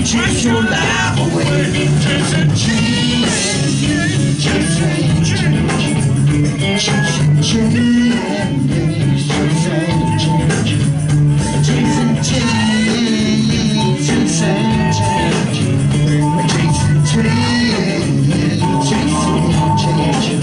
chase your life away. Chasing change, chasing change, chasing change, chasing change, chasing change, chasing change, chasing change,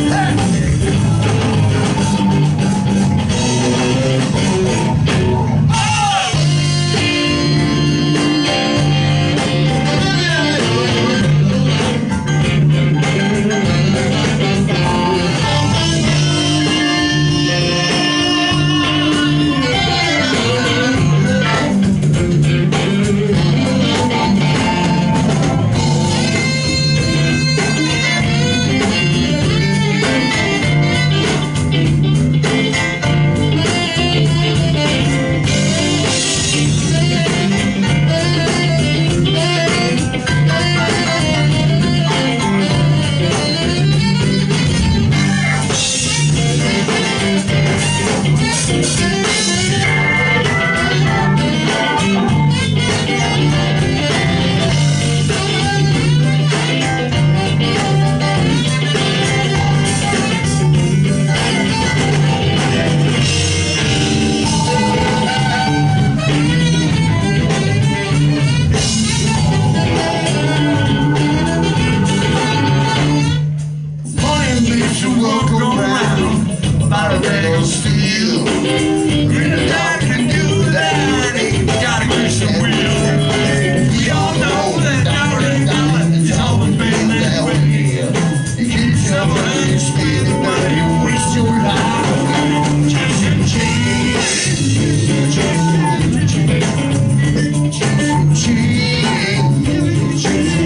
steel. Green and dark can do that. Ain't gotta grease the wheel. We all know that dollar has always been that way. You keep shoveling and spinning while you waste your life. Chasing change, chasing change, chasing change,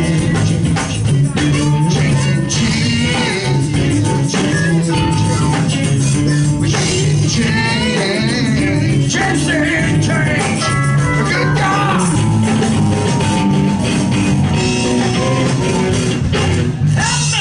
chasing change, chasing change. Chasing change, good God! Help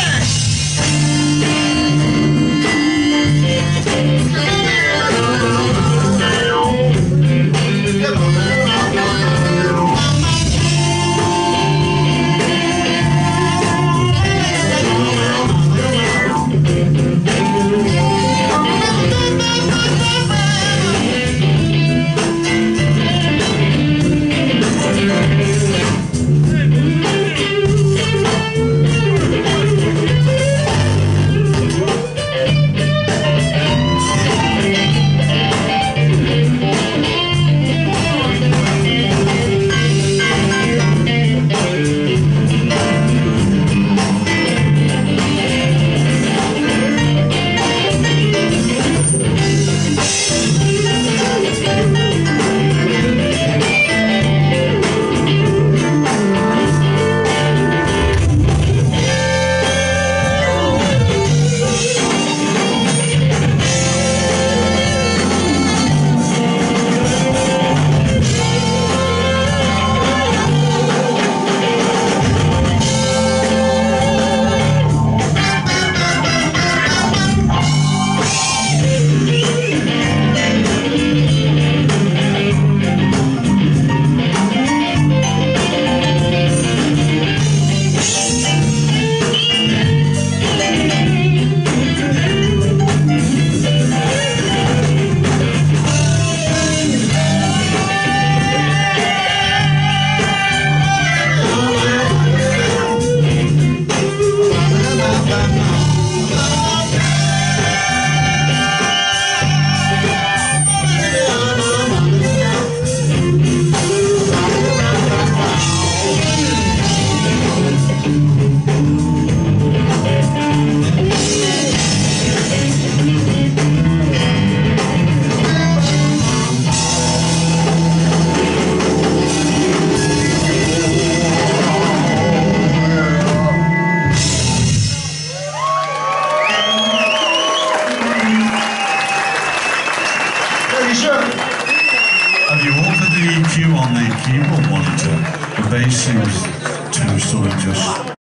Have you altered the EQ on the keyboard monitor? The bass seems to sort of just